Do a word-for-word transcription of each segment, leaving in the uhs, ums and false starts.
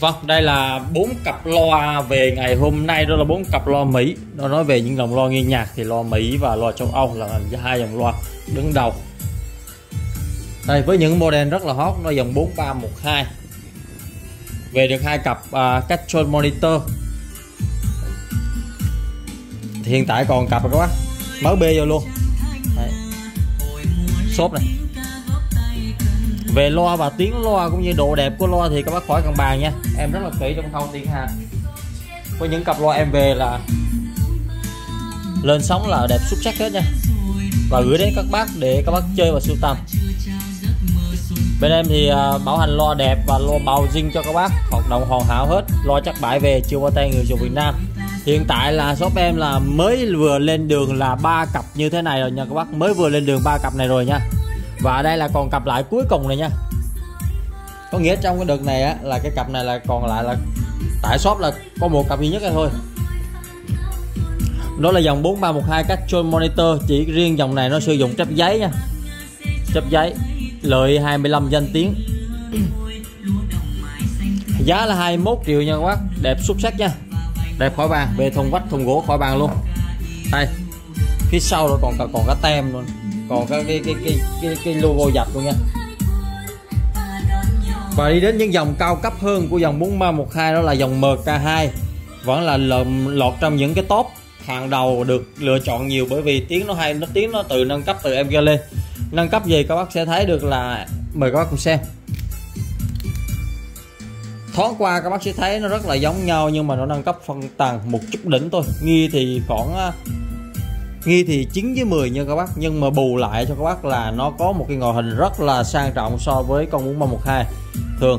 Vâng, đây là bốn cặp loa về ngày hôm nay, đó là bốn cặp loa Mỹ. Nó nói về những dòng loa nghe nhạc thì loa Mỹ và loa châu Âu là hai dòng loa đứng đầu. Đây với những model rất là hot, nó dòng bốn ba một hai. Về được hai cặp uh, Control Monitor. Thì hiện tại còn cặp rồi các bác, mới bê vô luôn. Đấy. Shop này. Về loa và tiếng loa cũng như độ đẹp của loa thì các bác khỏi cần bàn nha, em rất là kỹ trong khâu tiếng hàng. Với những cặp loa em về là lên sóng là đẹp xuất sắc hết nha, và gửi đến các bác để các bác chơi và sưu tầm. Bên em thì bảo hành loa đẹp và loa bao zing cho các bác, hoạt động hoàn hảo hết, loa chắc bãi về chưa qua tay người dùng Việt Nam. Hiện tại là shop em là mới vừa lên đường là ba cặp như thế này rồi nha các bác, mới vừa lên đường ba cặp này rồi nha. Và đây là còn cặp lại cuối cùng này nha. Có nghĩa trong cái đợt này á, là cái cặp này là còn lại là tại shop là có một cặp duy nhất này thôi. Đó là dòng bốn ba một hai Control Monitor. Chỉ riêng dòng này nó sử dụng trép giấy nha, trép giấy lợi hai mươi lăm danh tiếng. Giá là hai mươi mốt triệu nha các bác, đẹp xuất sắc nha, đẹp khỏi bàn, về thùng vách thùng gỗ khỏi bàn luôn. Đây phía sau rồi còn còn cả tem luôn, còn cái cái cái cái cái, cái logo dập luôn nha. Và đi đến những dòng cao cấp hơn của dòng bốn ba một hai, đó là dòng M K hai, vẫn là lọt trong những cái top hàng đầu được lựa chọn nhiều, bởi vì tiếng nó hay, nó tiếng nó từ nâng cấp từ em kia lên. Nâng cấp gì các bác sẽ thấy được, là mời các bác cùng xem. Thoáng qua các bác sẽ thấy nó rất là giống nhau, nhưng mà nó nâng cấp phân tầng một chút đỉnh thôi. Nghi thì khoảng Nghi thì chín với mười nha các bác, nhưng mà bù lại cho các bác là nó có một cái ngoại hình rất là sang trọng so với con bốn ba một hai thường.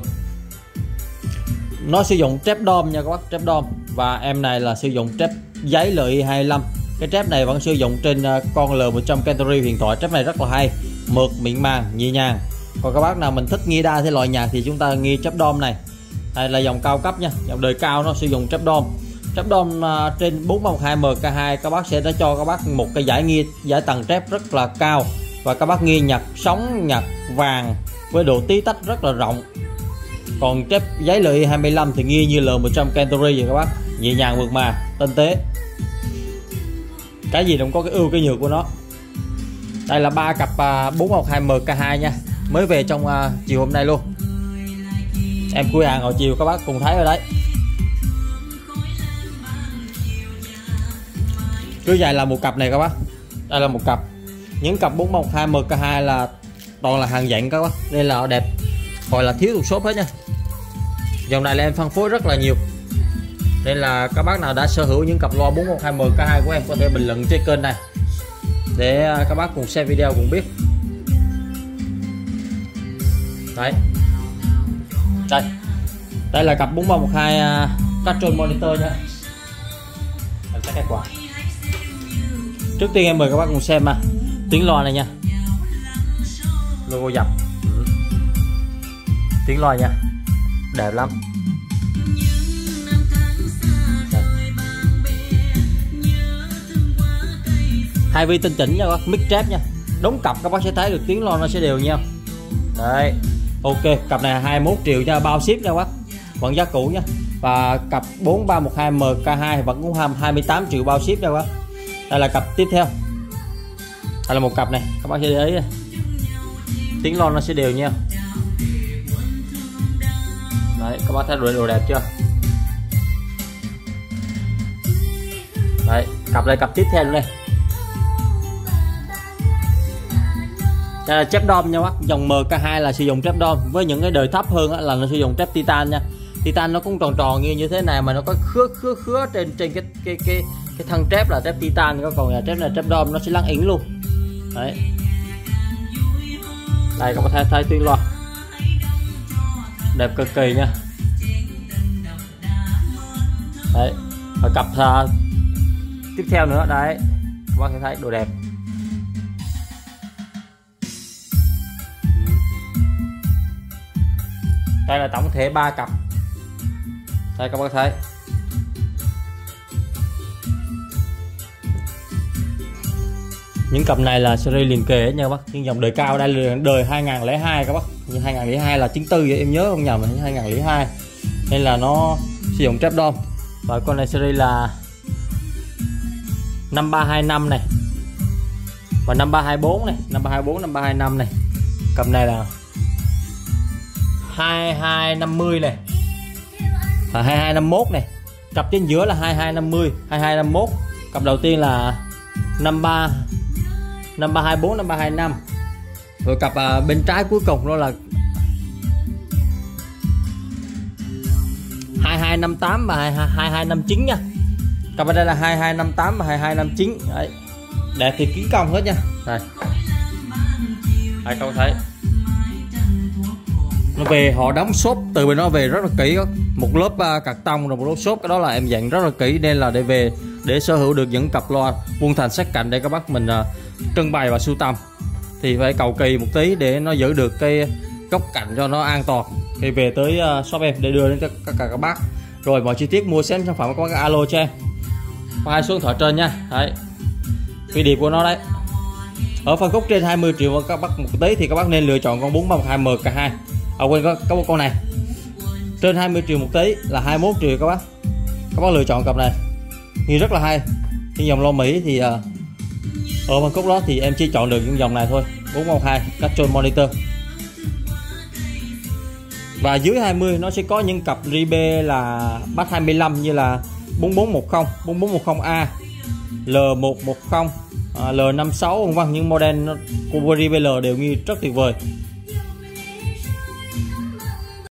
Nó sử dụng trép đom nha các bác, trép đom, và em này là sử dụng trép giấy L I hai mươi lăm. Cái trép này vẫn sử dụng trên con L một trăm Cantory huyền thoại. Trép này rất là hay, mượt, mịn màng, nhẹ nhàng. Còn các bác nào mình thích nghe đa thể loại nhạc thì chúng ta nghe trép đom này. Đây là dòng cao cấp nha, dòng đời cao nó sử dụng trép đom. Trép đom uh, trên bốn ba một hai M K hai các bác sẽ đã cho các bác một cái giải nghe, giải tầng trép rất là cao, và các bác nghe nhạc sống, nhạc vàng với độ tí tách rất là rộng. Còn trép giấy L I hai mươi lăm thì nghe như L một trăm Cantory vậy các bác, nhẹ nhàng mượt mà, tinh tế. Cái gì cũng có cái ưu cái nhược của nó. Đây là ba cặp uh, bốn ba một hai M K hai nha, mới về trong uh, chiều hôm nay luôn. Em cuối hàng hồi chiều các bác cùng thấy ở đấy. Cứ dài là một cặp này các bác. Đây là một cặp. Những cặp bốn ba một hai M K hai là toàn là hàng dặn các bác. Đây là đẹp, gọi là thiếu thuộc shop hết nha. Dòng này là em phân phối rất là nhiều, nên là các bác nào đã sở hữu những cặp loa bốn ba một hai M K hai của em có thể bình luận trên kênh này để các bác cùng xem video cùng biết. Đấy. Đây. Đây là cặp bốn ba một hai uh, Control Monitor nha. Mình sẽ kết quả. Trước tiên em mời các bác cùng xem mà tiếng loa này nha, logo dập, tiếng loa nha, đẹp lắm. Đây. Hai vi tinh chỉnh nha các bác, mic trap nha, đóng cặp các bác sẽ thấy được tiếng loa nó sẽ đều nhau. Đấy, ok, cặp này hai mươi mốt triệu nha, bao ship nha các bác, vẫn giá cũ nha. Và cặp bốn ba một hai M K hai vẫn cũng hai mươi tám triệu bao ship nha các bác. Đây là cặp tiếp theo. Đây là một cặp này, các bác sẽ để ý tiếng loa nó sẽ đều nhau. Đấy, các bác thấy đồ đẹp chưa? Đấy, cặp này cặp tiếp theo đây. Đây là trép đom nha bác, dòng M K hai là sử dụng trép đom, với những cái đời thấp hơn là nó sử dụng trép titan nha. Titan nó cũng tròn tròn như như thế này mà nó có khứa khứa khứa trên trên cái cái cái cái thân trép là trép titan, còn là trép này trép đom nó sẽ lăn ỉn luôn. Đấy. Đây các bạn thấy thấy tiếng loa đẹp cực kỳ nha. Đấy, và cặp uh, tiếp theo nữa đấy, các bác sẽ thấy đồ đẹp. Đây là tổng thể ba cặp. Đây các bác thấy. Những cặp này là series liền kề nha các bác, nhưng dòng đời cao đây là đời hai nghìn không trăm lẻ hai các bác. Như hai nghìn không trăm lẻ hai là chín tư vậy em nhớ không nhầm, hai nghìn không trăm lẻ hai. nên là nó sử dụng trap đom. Và con này series là năm ba hai năm này và năm ba hai bốn này, năm ba hai bốn, năm ba hai năm này. Cặp này là hai hai năm mươi này và hai hai năm mốt này. Cặp trên giữa là hai hai năm mươi, hai hai năm mốt. Cặp đầu tiên là năm ba năm ba hai bốn, năm ba hai năm. Rồi cặp à, bên trái cuối cùng đó là hai hai năm tám và hai hai năm chín nha. Cặp ở đây là hai hai năm tám và hai hai năm chín. Đấy. Đẹp thì ký cong hết nha. Đây. Đây các bạn thấy. Nó về họ đóng xốp từ bên nó về rất là kỹ, một lớp uh, cạc tông rồi một lớp xốp, cái đó là em dặn rất là kỹ, nên là để về để sở hữu được những cặp loa vuông thành sát cạnh để các bác mình uh, trưng bày và sưu tầm thì phải cầu kỳ một tí để nó giữ được cái góc cạnh cho nó an toàn khi về tới uh, shop em để đưa đến tất cả các bác. Rồi mọi chi tiết mua sắm sản phẩm các bác alo cho em qua hai số điện thoại trên nha. Đấy, phi điệp của nó đấy. Ở phân khúc trên hai mươi triệu các bác một tí thì các bác nên lựa chọn con bốn ba một hai M K hai. À quên, có, có một con này trên hai mươi triệu một tí là hai mươi mốt triệu các bác. Các bác lựa chọn cặp này nhưng rất là hay. Nhưng dòng loa Mỹ thì uh, ở phân khúc đó thì em chỉ chọn được những dòng này thôi, bốn ba một hai Castrol Monitor. Và dưới hai mươi nó sẽ có những cặp Ribe là Bass hai mươi lăm như là bốn bốn một không, bốn bốn một không A, L một một không, à, L năm sáu vân vân. Những model của Ribe L đều nghi rất tuyệt vời.